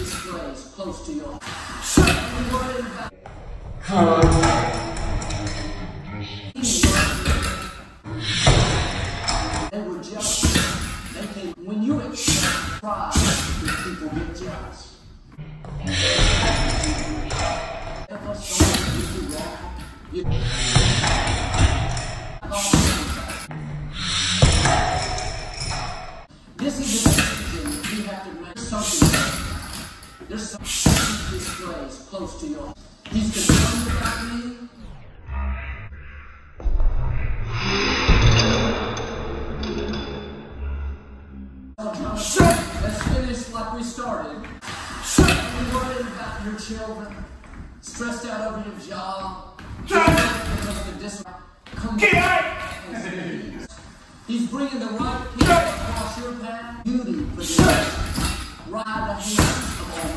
displays close to your. They were jealous. They came when you express pride, people get jealous. If us don't do wrong, you. This is a decision you have to make. Something. There's some displays close to yours. He's concerned about me. Let's finish like we started. You're worried about your children, stressed out over your job. He's bringing the right people across your path. Beauty for the right the hands of all.